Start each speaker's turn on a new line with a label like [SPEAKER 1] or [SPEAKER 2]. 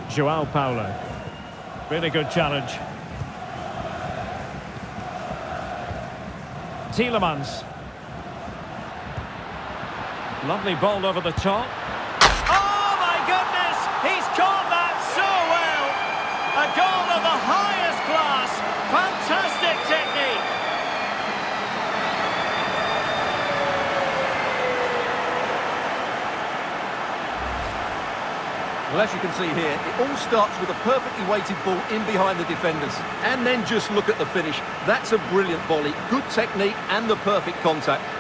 [SPEAKER 1] Joao Paulo. Really good challenge. Tielemans. Lovely ball over the top. Oh my goodness! He's caught that so well! A goal of the highest class. Fantastic technique.
[SPEAKER 2] Well, as you can see here, it all starts with a perfectly weighted ball in behind the defenders. And then just look at the finish. That's a brilliant volley, good technique and the perfect contact.